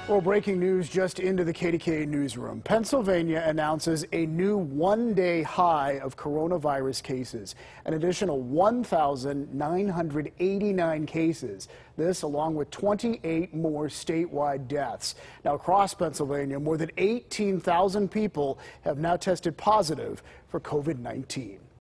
Well, breaking news just into the KDKA newsroom. Pennsylvania announces a new one-day high of coronavirus cases, an additional 1,989 cases. This along with 28 more statewide deaths. Now, across Pennsylvania, more than 18,000 people have now tested positive for COVID-19.